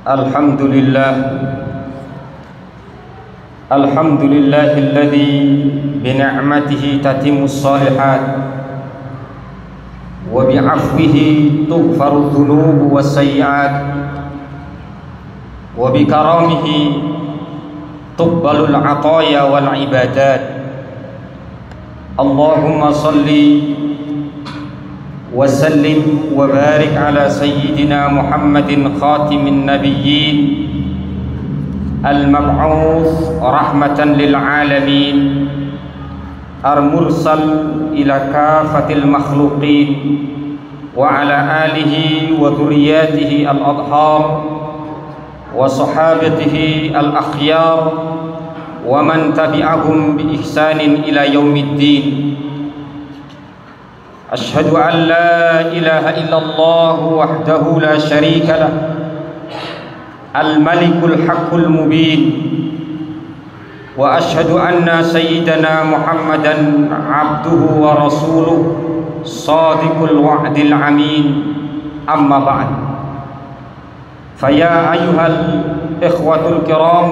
Alhamdulillah Alhamdulillahilladzi bini'matihi tatimmus shalihat wa bi'afwihi tughfaru dhunubu wassayyi'at wa bikaramihi tuqbalul 'ataya wal ibadat. Allahumma salli wa sallim wa barik ala sayyidina Muhammadin khatimin nabiyyin al-mab'uts rahmatan lil alamin al-mursal ila kafatil makhluqin wa ala alihi wa dhurriyyatihi al-adhar wa sahabatihi al-akhyar wa man tabi'ahum bi ihsanin ila yaumiddin. Asyhadu an la ilaha illallah wahdahu la syarika lah al-malikul haqqul mubin wa asyhadu anna sayyidana Muhammadan abduhu wa rasuluh shadiqul wa'dil amin. Amma ba'd. Faya ayyuhal ikhwatul kiram,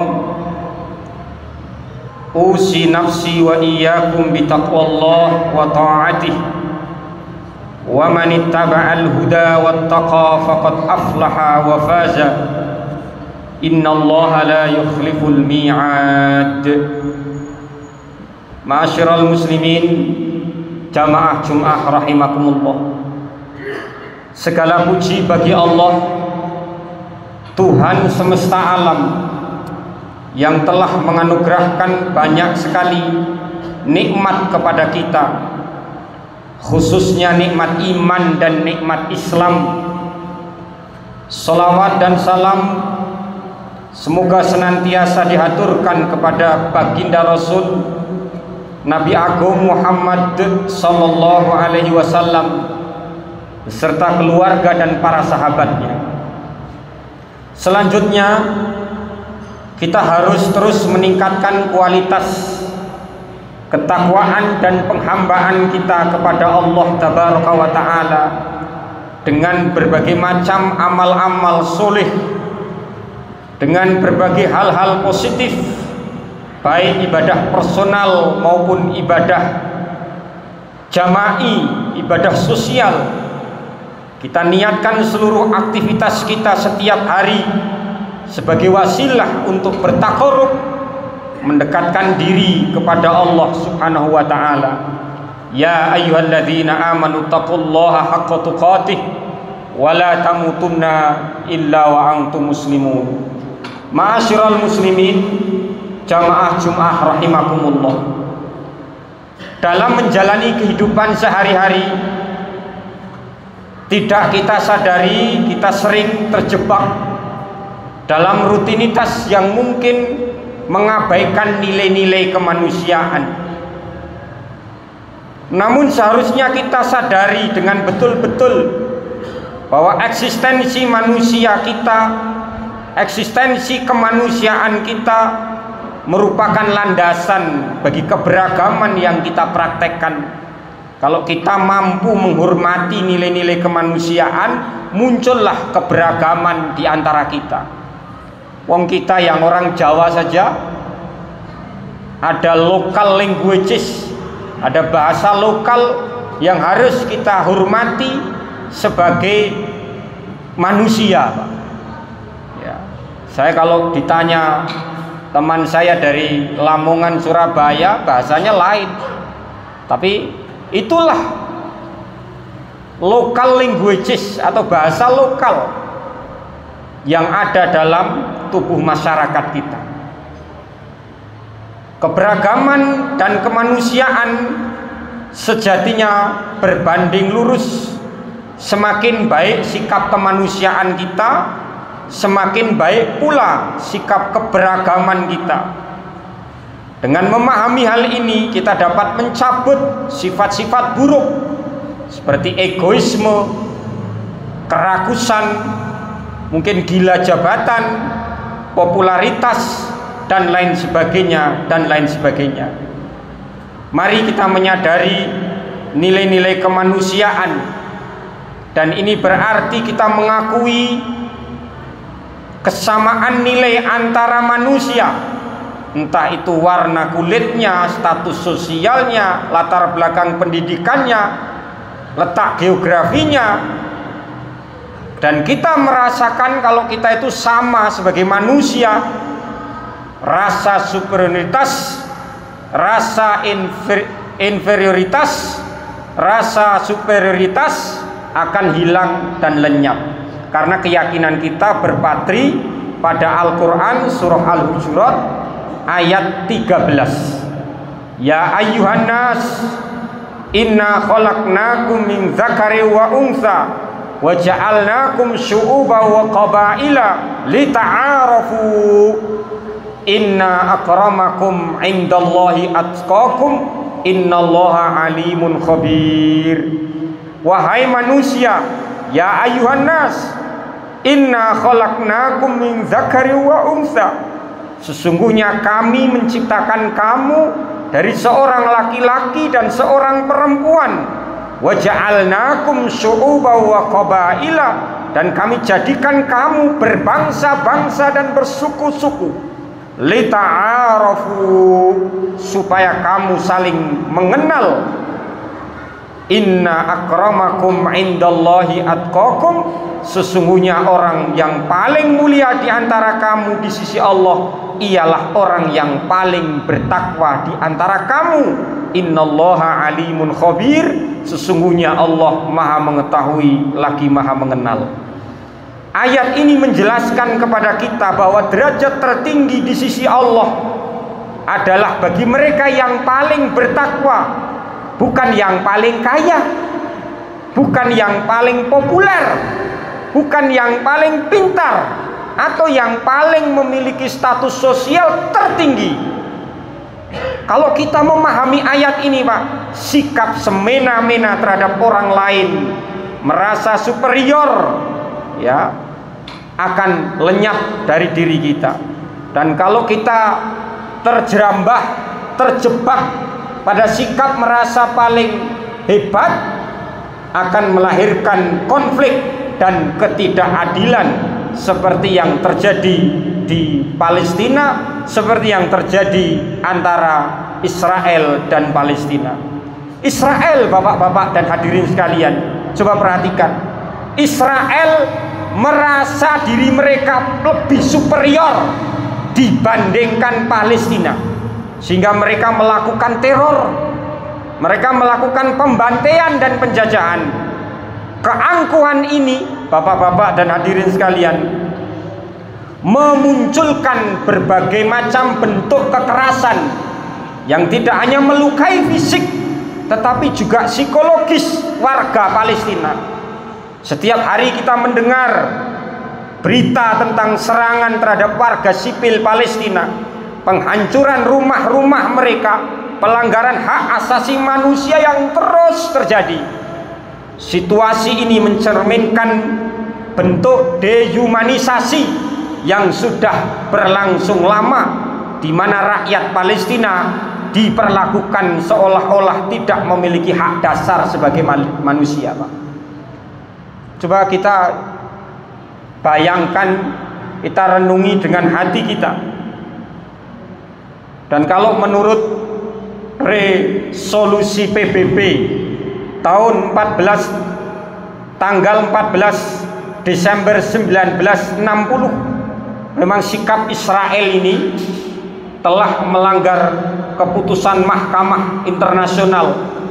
usi nafsi wa iyyakum bitaqwallah wa ta'atihi, wa man ittaba'al huda wattaqa faqad aflaha wa faza. Innallaha la yukhliful mi'ad. Ma'asyiral muslimin, jamaah Jum'ah rahimakumullah. Segala puji bagi Allah, Tuhan semesta alam, yang telah menganugerahkan banyak sekali nikmat kepada kita, khususnya nikmat iman dan nikmat Islam. Salawat dan salam semoga senantiasa dihaturkan kepada baginda Rasul Nabi Agung Muhammad sallallahu alaihi wasallam beserta keluarga dan para sahabatnya. Selanjutnya kita harus terus meningkatkan kualitas ketakwaan dan penghambaan kita kepada Allah Tabaraka wa Ta'ala dengan berbagai macam amal-amal soleh, dengan berbagai hal-hal positif, baik ibadah personal maupun ibadah jama'i, ibadah sosial. Kita niatkan seluruh aktivitas kita setiap hari sebagai wasilah untuk bertakarrub, mendekatkan diri kepada Allah Subhanahu wa Ta'ala. Ya ayyuhalladzina amanu taqullaha haqqa tuqatih wa la tamutunna illa wa antum muslimun. Ma'asyiral muslimin, jamaah Jum'ah rahimakumullah. Dalam menjalani kehidupan sehari-hari, tidak kita sadari kita sering terjebak dalam rutinitas yang mungkin mengabaikan nilai-nilai kemanusiaan. Namun seharusnya kita sadari dengan betul-betul bahwa eksistensi manusia kita, eksistensi kemanusiaan kita merupakan landasan bagi keberagaman yang kita praktekkan. Kalau kita mampu menghormati nilai-nilai kemanusiaan, muncullah keberagaman di antara kita. Wong kita yang orang Jawa saja ada local languages, ada bahasa lokal yang harus kita hormati sebagai manusia, Pak. Ya. Saya kalau ditanya teman saya dari Lamongan, Surabaya, bahasanya lain. Tapi itulah local languages atau bahasa lokal yang ada dalam tubuh masyarakat kita. Keberagaman dan kemanusiaan sejatinya berbanding lurus. Semakin baik sikap kemanusiaan kita, semakin baik pula sikap keberagaman kita. Dengan memahami hal ini, kita dapat mencabut sifat-sifat buruk seperti egoisme, kerakusan, mungkin gila jabatan, popularitas, dan lain sebagainya, dan lain sebagainya. Mari kita menyadari nilai-nilai kemanusiaan, dan ini berarti kita mengakui kesamaan nilai antara manusia, entah itu warna kulitnya, status sosialnya, latar belakang pendidikannya, letak geografinya, dan kita merasakan kalau kita itu sama sebagai manusia, rasa superioritas, rasa inferioritas, rasa superioritas akan hilang dan lenyap, karena keyakinan kita berpatri pada Al-Quran surah Al-Hujurat ayat 13. Ya ayyuhan nas inna khalaqnakum min dzakari wa untha wa ja'alnakum syu'uban wa qabaila lita'arafu inna akramakum indallahi atqakum innallaha alimun khabir. Wahai manusia, ya ayyuhan nas inna khalaqnakum min dzakari wa untha, sesungguhnya kami menciptakan kamu dari seorang laki-laki dan seorang perempuan. Wa ja'alnakum syu'uban wa qabaila, dan kami jadikan kamu berbangsa-bangsa dan bersuku-suku. Lita'arafu, supaya kamu saling mengenal. Inna akramakum indallahi atqakum, sesungguhnya orang yang paling mulia di antara kamu di sisi Allah ialah orang yang paling bertakwa di antara kamu. Innallaha alimun khabir, sesungguhnya Allah maha mengetahui lagi maha mengenal. Ayat ini menjelaskan kepada kita bahwa derajat tertinggi di sisi Allah adalah bagi mereka yang paling bertakwa, bukan yang paling kaya, bukan yang paling populer, bukan yang paling pintar, atau yang paling memiliki status sosial tertinggi. Kalau kita memahami ayat ini, Pak, sikap semena-mena terhadap orang lain, merasa superior, ya, akan lenyap dari diri kita. Dan kalau kita terjerambah, terjebak pada sikap merasa paling hebat, akan melahirkan konflik dan ketidakadilan seperti yang terjadi di Palestina, seperti yang terjadi antara Israel dan Palestina. Israel, bapak-bapak dan hadirin sekalian, coba perhatikan, Israel merasa diri mereka lebih superior dibandingkan Palestina, sehingga mereka melakukan teror, mereka melakukan pembantaian dan penjajahan. Keangkuhan ini, bapak-bapak dan hadirin sekalian, memunculkan berbagai macam bentuk kekerasan yang tidak hanya melukai fisik tetapi juga psikologis warga Palestina. Setiap hari kita mendengar berita tentang serangan terhadap warga sipil Palestina, penghancuran rumah-rumah mereka, pelanggaran hak asasi manusia yang terus terjadi. Situasi ini mencerminkan bentuk dehumanisasi yang sudah berlangsung lama, di mana rakyat Palestina diperlakukan seolah-olah tidak memiliki hak dasar sebagai manusia, Pak. Coba kita bayangkan, kita renungi dengan hati kita. Dan kalau menurut resolusi PBB tahun tanggal 14 Desember 1960, memang sikap Israel ini telah melanggar keputusan Mahkamah Internasional.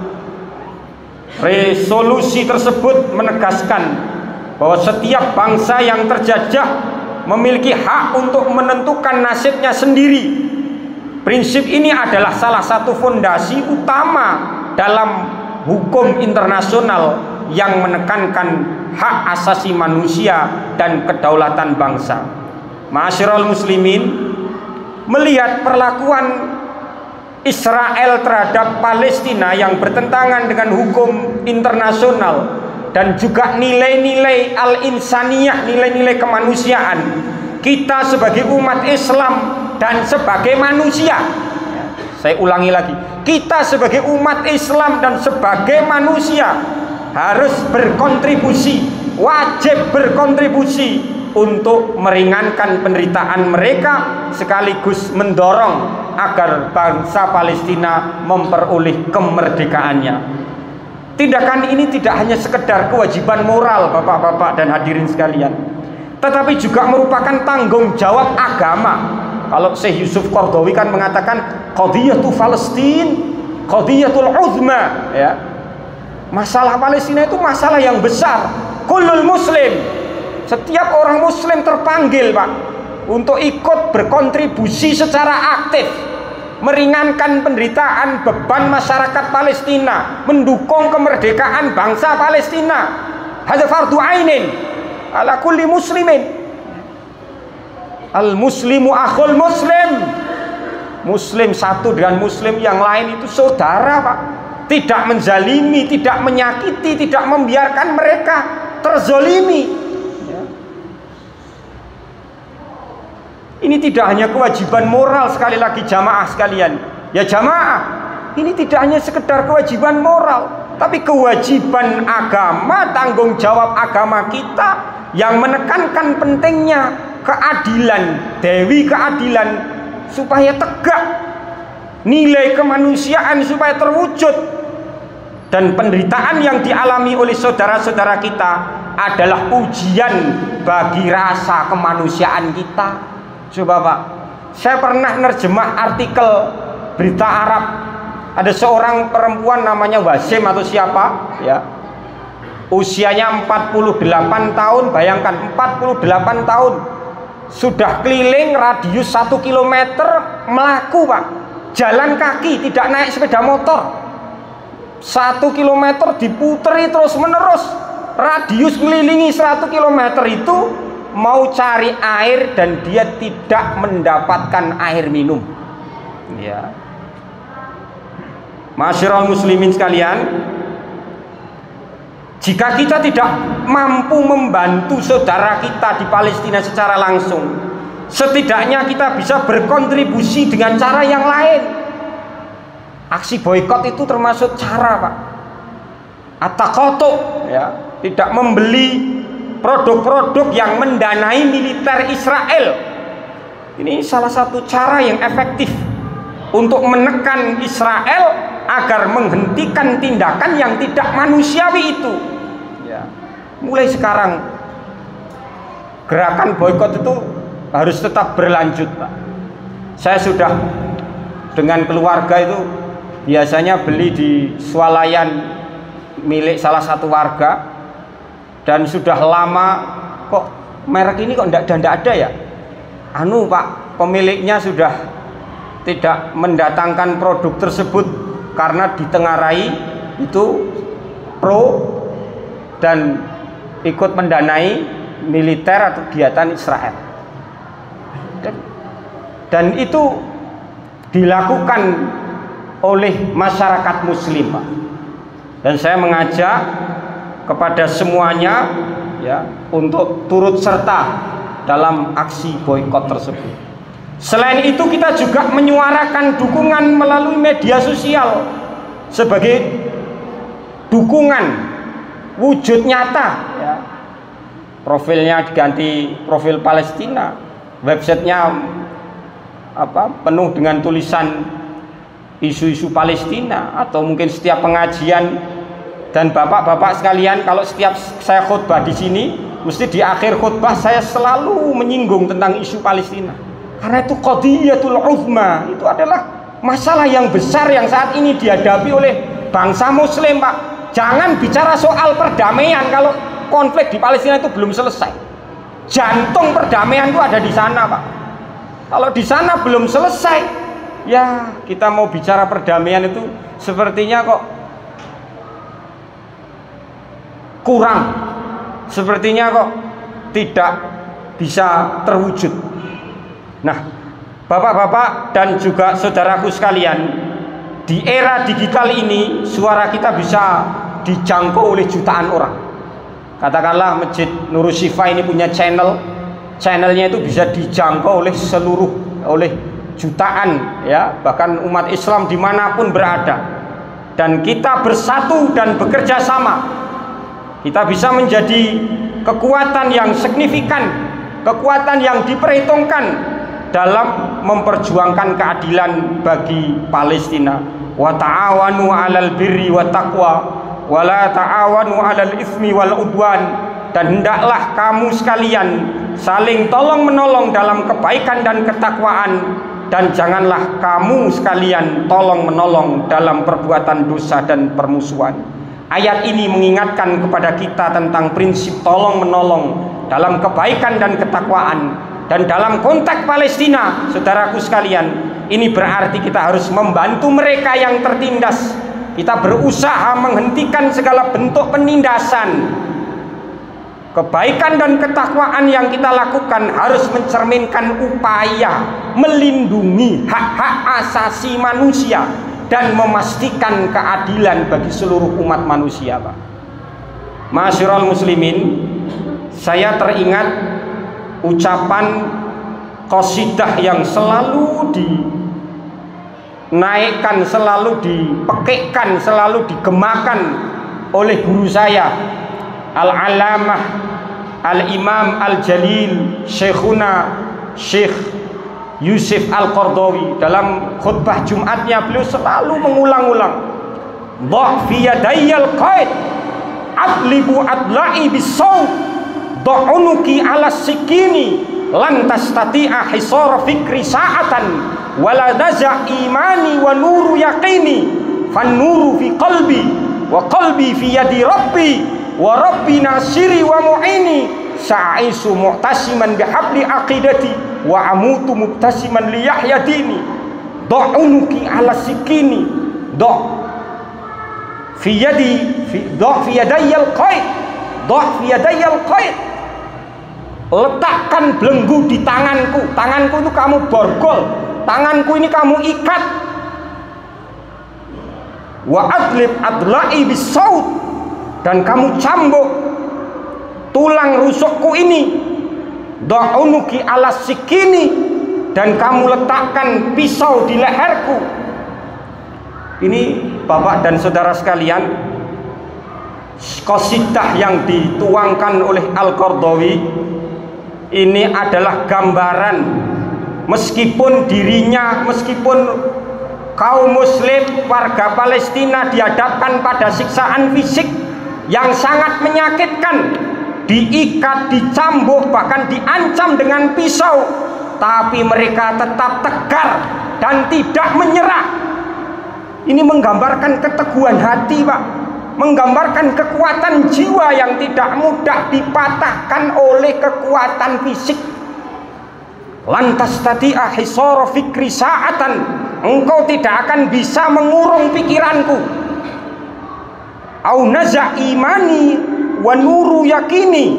Resolusi tersebut menegaskan bahwa setiap bangsa yang terjajah memiliki hak untuk menentukan nasibnya sendiri. Prinsip ini adalah salah satu fondasi utama dalam hukum internasional yang menekankan hak asasi manusia dan kedaulatan bangsa. Ma'asyiral muslimin, melihat perlakuan Israel terhadap Palestina yang bertentangan dengan hukum internasional dan juga nilai-nilai al-insaniyah, nilai-nilai kemanusiaan, kita sebagai umat Islam dan sebagai manusia, saya ulangi lagi, kita sebagai umat Islam dan sebagai manusia harus berkontribusi wajib berkontribusi untuk meringankan penderitaan mereka sekaligus mendorong agar bangsa Palestina memperoleh kemerdekaannya. Tindakan ini tidak hanya sekedar kewajiban moral bapak-bapak dan hadirin sekalian, tetapi juga merupakan tanggung jawab agama. Kalau Syekh Yusuf Qaradawi kan mengatakan qadhiyatu Palestin qadhiyatul uzma, ya. Masalah Palestina itu masalah yang besar. Kullul muslim, setiap orang muslim terpanggil, Pak, untuk ikut berkontribusi secara aktif meringankan penderitaan beban masyarakat Palestina, mendukung kemerdekaan bangsa Palestina. Hadza fardhu ainin ala kulli muslimin. Al muslimu akhul muslim. Muslim satu dengan muslim yang lain itu saudara, Pak. Tidak menzalimi, tidak menyakiti, tidak membiarkan mereka terzolimi. Ini tidak hanya kewajiban moral, sekali lagi jamaah sekalian. Ya jamaah, ini tidak hanya sekedar kewajiban moral, tapi kewajiban agama, tanggung jawab agama kita yang menekankan pentingnya keadilan, dewi keadilan, supaya tegak, nilai kemanusiaan supaya terwujud. Dan penderitaan yang dialami oleh saudara-saudara kita adalah ujian bagi rasa kemanusiaan kita. Coba Pak, saya pernah nerjemah artikel berita Arab. Ada seorang perempuan namanya Wasim atau siapa, ya, usianya 48 tahun. Bayangkan 48 tahun sudah keliling radius 1 km melaku, Pak, jalan kaki, tidak naik sepeda motor. 1 km diputeri terus menerus, radius mengelilingi 1 km itu mau cari air dan dia tidak mendapatkan air minum. Ya, Ma'asyiral muslimin sekalian, jika kita tidak mampu membantu saudara kita di Palestina secara langsung, setidaknya kita bisa berkontribusi dengan cara yang lain. Aksi boikot itu termasuk cara, Pak. At-taqatu, ya, tidak membeli produk-produk yang mendanai militer Israel. Ini salah satu cara yang efektif untuk menekan Israel agar menghentikan tindakan yang tidak manusiawi itu. Ya. Mulai sekarang gerakan boikot itu harus tetap berlanjut, Pak. Saya sudah dengan keluarga itu biasanya beli di swalayan milik salah satu warga, dan sudah lama kok merek ini kok tidak ada ya. Pak, pemiliknya sudah tidak mendatangkan produk tersebut karena ditengarai itu pro dan ikut mendanai militer atau kegiatan Israel. Dan itu dilakukan oleh masyarakat muslim, Pak. Dan saya mengajak kepada semuanya, ya, untuk turut serta dalam aksi boikot tersebut. Selain itu kita juga menyuarakan dukungan melalui media sosial sebagai dukungan wujud nyata, ya. Profilnya diganti profil Palestina, websitenya penuh dengan tulisan isu-isu Palestina, atau mungkin setiap pengajian. Dan bapak-bapak sekalian, kalau setiap saya khutbah di sini, mesti di akhir khutbah saya selalu menyinggung tentang isu Palestina. Karena itu qadhiyatul uzma, itu adalah masalah yang besar yang saat ini dihadapi oleh bangsa muslim, Pak. Jangan bicara soal perdamaian kalau konflik di Palestina itu belum selesai. Jantung perdamaian itu ada di sana, Pak. Kalau di sana belum selesai, ya kita mau bicara perdamaian itu sepertinya kok kurang, sepertinya kok tidak bisa terwujud. Nah, bapak-bapak dan juga saudaraku sekalian, di era digital ini suara kita bisa dijangkau oleh jutaan orang. Katakanlah Masjid Nurul Syifa ini punya channelnya itu bisa dijangkau oleh jutaan, ya, bahkan umat Islam dimanapun berada. Dan kita bersatu dan bekerja sama, kita bisa menjadi kekuatan yang signifikan, kekuatan yang diperhitungkan dalam memperjuangkan keadilan bagi Palestina. Wa ta'awanu 'alal birri wa taqwa wa la ta'awanu 'alal itsmi wal udwan. Dan hendaklah kamu sekalian saling tolong menolong dalam kebaikan dan ketakwaan, dan janganlah kamu sekalian tolong menolong dalam perbuatan dosa dan permusuhan. Ayat ini mengingatkan kepada kita tentang prinsip tolong menolong dalam kebaikan dan ketakwaan. Dan dalam konteks Palestina, saudaraku sekalian, ini berarti kita harus membantu mereka yang tertindas. Kita berusaha menghentikan segala bentuk penindasan. Kebaikan dan ketakwaan yang kita lakukan harus mencerminkan upaya melindungi hak-hak asasi manusia dan memastikan keadilan bagi seluruh umat manusia, Pak. Ma'asyiral muslimin, saya teringat ucapan qasidah yang selalu dinaikkan, selalu dipekikkan, selalu digemakan oleh guru saya, Al-Alamah Al-Imam Al-Jalil Syekhuna Syekh Yusuf Al-Qardawi. Dalam khutbah Jumatnya beliau selalu mengulang-ulang, "Dha' fi yadayyal qaid adlibu adla'i bis-sawt da'unuki 'ala sikini lan tastati'a hisara fikri sa'atan wala naza' imani wa nuru yaqini fan nuru fi qalbi wa qalbi fi yadi rabbi wa rabbi nasiri wa mu'ini sa'isu mu'tasiman bihabli aqidati wa amutu mu'tasiman li yahya dini da'unuki 'ala sikini da' fi yadayyal qaid da' fi yadayyal qaid." Letakkan belenggu di tanganku. Tanganku itu kamu borgol, tanganku ini kamu ikat. Wa adlib adla'i bis-saut, dan kamu cambuk tulang rusukku ini. Da'unuki 'ala sikini, dan kamu letakkan pisau di leherku. Ini Bapak dan saudara sekalian, qasidah yang dituangkan oleh Al-Qardawi ini adalah gambaran, meskipun kaum muslim warga Palestina dihadapkan pada siksaan fisik yang sangat menyakitkan, diikat, dicambuk, bahkan diancam dengan pisau, tapi mereka tetap tegar dan tidak menyerah. Ini menggambarkan keteguhan hati, Pak, menggambarkan kekuatan jiwa yang tidak mudah dipatahkan oleh kekuatan fisik. Lantas tadi ahisara fikri sa'atan, engkau tidak akan bisa mengurung pikiranku. Au naza imani wa nuru yakini,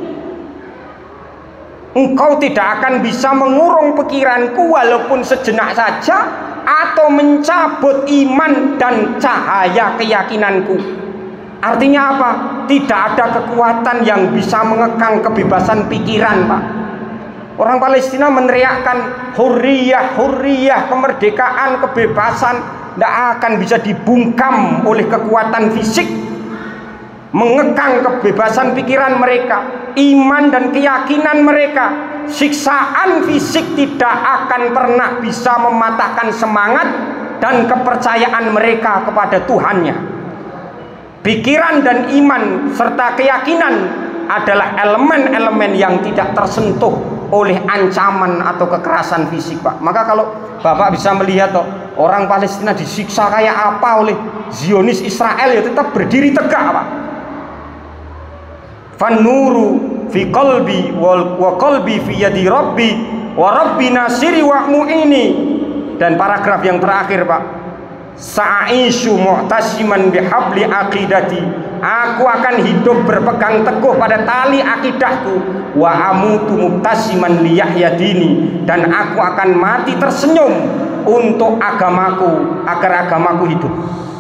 engkau tidak akan bisa mengurung pikiranku walaupun sejenak saja, atau mencabut iman dan cahaya keyakinanku. Artinya apa? Tidak ada kekuatan yang bisa mengekang kebebasan pikiran, Pak. Orang Palestina meneriakkan hurriyah, hurriyah, kemerdekaan, kebebasan, tidak akan bisa dibungkam oleh kekuatan fisik, mengekang kebebasan pikiran mereka, iman dan keyakinan mereka. Siksaan fisik tidak akan pernah bisa mematahkan semangat dan kepercayaan mereka kepada Tuhannya. Pikiran dan iman serta keyakinan adalah elemen-elemen yang tidak tersentuh oleh ancaman atau kekerasan fisik, Pak. Maka kalau Bapak bisa melihat orang Palestina disiksa kayak apa oleh Zionis Israel, ya tetap berdiri tegak, Pak. Fanuru fi qalbi wa qalbi fi yadi rabbi wa rabbi nasiri wa mu'ini. Dan paragraf yang terakhir, Pak, sa'ishu mu'tasiman bihabli aqidati, aku akan hidup berpegang teguh pada tali akidahku, wa amutu mu'tasiman li yahya dini, dan aku akan mati tersenyum untuk agamaku, agar agamaku hidup.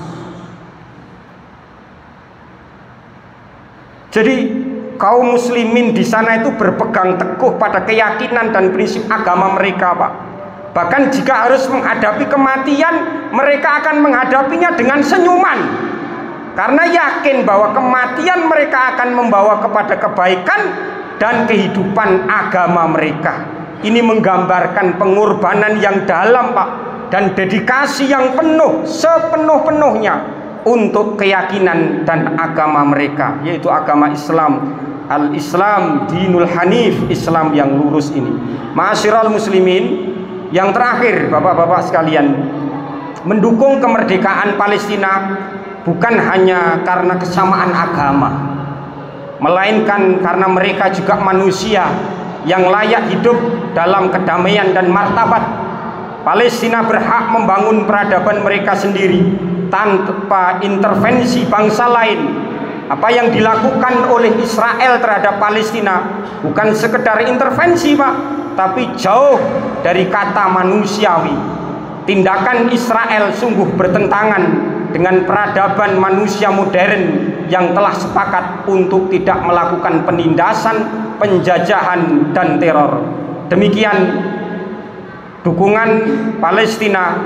Jadi kaum muslimin di sana itu berpegang teguh pada keyakinan dan prinsip agama mereka, Pak. Bahkan jika harus menghadapi kematian, mereka akan menghadapinya dengan senyuman. karena yakin bahwa kematian mereka akan membawa kepada kebaikan dan kehidupan agama mereka. Ini menggambarkan pengorbanan yang dalam, Pak, dan dedikasi yang penuh, sepenuh-penuhnya untuk keyakinan dan agama mereka, yaitu agama Islam. Al-Islam dinul hanif, Islam yang lurus ini. Ma'asyiral muslimin, yang terakhir Bapak-bapak sekalian, mendukung kemerdekaan Palestina bukan hanya karena kesamaan agama, melainkan karena mereka juga manusia yang layak hidup dalam kedamaian dan martabat. Palestina berhak membangun peradaban mereka sendiri tanpa intervensi bangsa lain. Apa yang dilakukan oleh Israel terhadap Palestina bukan sekedar intervensi, Pak, tapi jauh dari kata manusiawi. Tindakan Israel sungguh bertentangan dengan peradaban manusia modern yang telah sepakat untuk tidak melakukan penindasan, penjajahan, dan teror. Demikian dukungan Palestina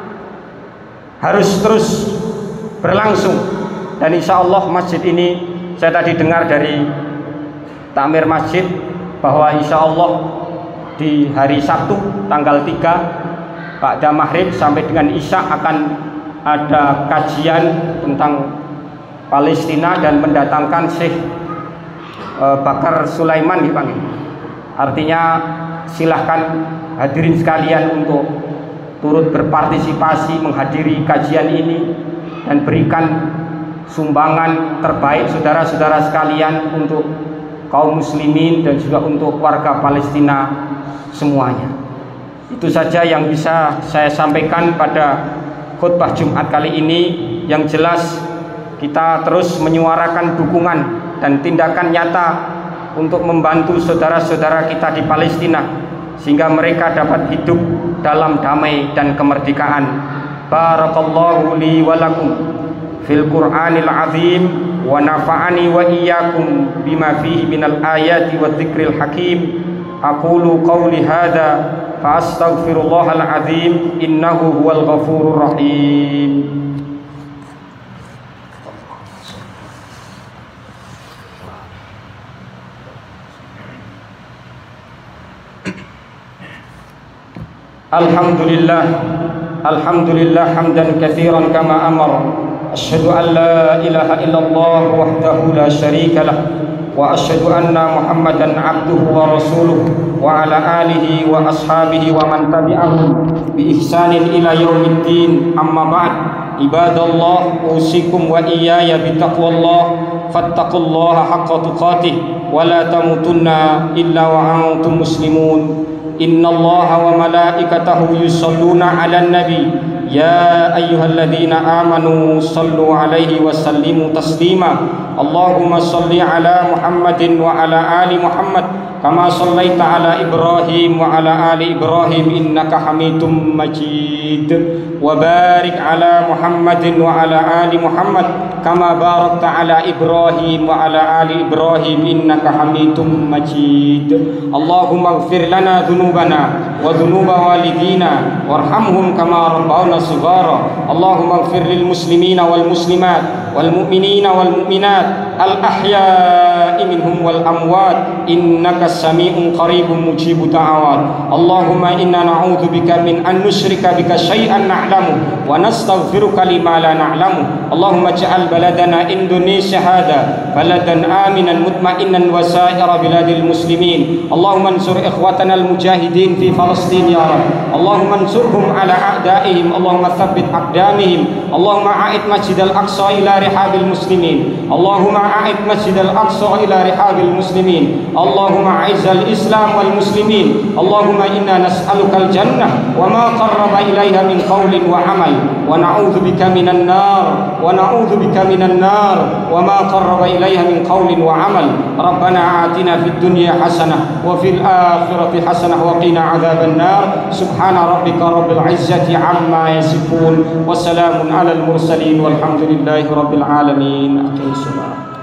harus terus berlangsung. Dan insya Allah masjid ini, saya tadi dengar dari takmir masjid bahwa insya Allah di hari Sabtu tanggal 3 ba'da maghrib sampai dengan Isya akan ada kajian tentang Palestina dan mendatangkan Syekh Bakar Sulaiman dipanggil. Artinya silahkan hadirin sekalian untuk turut berpartisipasi menghadiri kajian ini dan berikan sumbangan terbaik saudara-saudara sekalian untuk kaum muslimin dan juga untuk warga Palestina semuanya. Itu saja yang bisa saya sampaikan pada khutbah Jumat kali ini. Yang jelas kita terus menyuarakan dukungan dan tindakan nyata untuk membantu saudara-saudara kita di Palestina sehingga mereka dapat hidup dalam damai dan kemerdekaan. Barakallahu li wa lakum fil Qur'anil azim wa nafa'ani wa iyyakum bima fihi minal ayati wa dzikril hakim. Aqulu qawli hadza fa astaghfirullahal azim innahu huwal ghafurur rahim. Alhamdulillah, alhamdulillah hamdan katsiran kama amara. Asyhadu an la ilaha illallah wahdahu la syarika lah wa asyhadu anna Muhammadan abduhu wa rasuluh wa ala alihi wa ashabihi wa man tabi'ahum bi ihsanin ila yaumiddin. Amma ba'd. Ibadallah, usikum wa iyaya bi taqwallah, fattaqullaha haqqa tuqatih wa la tamutunna illa wa antum muslimun. Innallaha wa malaikatahu yusalluna 'alan nabi ya ayyuhalladzina amanu sallu 'alaihi wa sallimu taslima. Allahumma salli 'ala Muhammadin wa 'ala ali Muhammad kama shallaita 'ala Ibrahim wa 'ala ali Ibrahim innaka Hamidum Majid. Wa barik 'ala Muhammadin wa 'ala ali Muhammad kama barakta 'ala Ibrahim wa 'ala ali Ibrahim innaka Hamidum Majid. Allahumma ighfir lana dhunubana wa dhunuba walidina warhamhum kama rabbawna shighara. Allahumma ighfir lil muslimina wal muslimat wal mu'minina wal mu'minat al ahya'i minhum wal amwat innaka sami'un qaribun mujibud da'awat. Allahumma inna na'udzubika min an nusyrika bika syai'an na'lamu wa nastaghfiruka lima la na'lamu. Allahumma ij'al baladana Indonesia hada baladan aminan mutma'innan wa sa'ira biladil muslimin. Allahumma ansur ikhwatana al mujahidin fi Palestin ya Rabb. Allahumma ansurhum ala a'daihim. Allahumma tsabbit aqdamihim. Allahumma a'id Masjid al-Aqsa ila rihabil muslimin. Allahumma a'id Masjid al-Aqsa ila rihabil muslimin. Allahumma a'izzal Islam wal muslimin. Allahumma inna nas'aluka al-jannah wa ma qarraba ilaiha min qawlin wa amal wa na'udzu bika minan nar wa na'udzu bika minan nar wa ma qarraba ilaiha min qawlin wa amal. Rabbana atina fid dunya hasanah wa fil akhirati hasanah wa qina adzaban nar. Subhana rabbika rabbil izzati amma yasifun wa salamun alal mursalin walhamdulillahi rabbil alamin. Aqimus salat.